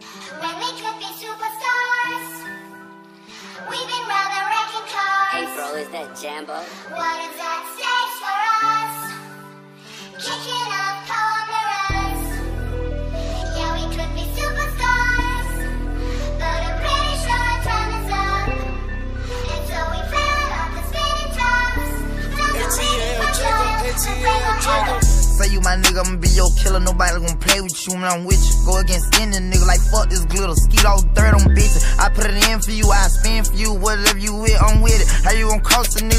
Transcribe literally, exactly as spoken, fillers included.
When we could be superstars, we've been rather wrecking cars. Hey bro, is that Jambo? What is at stake for us? Kicking up cold mirrors. Yeah, we could be superstars, but I'm pretty sure our time is up. And so we fell off the spinning tops. A T L Jacob, A T L Jacob. Say you my nigga, I'ma be your killer. Nobody gon' play with you when I'm with you. Go against any nigga like fuck this glitter. Skeet all dirt on bitches. I put it in for you, I spin for you. Whatever you with, I'm with it. How you gon' cost a nigga?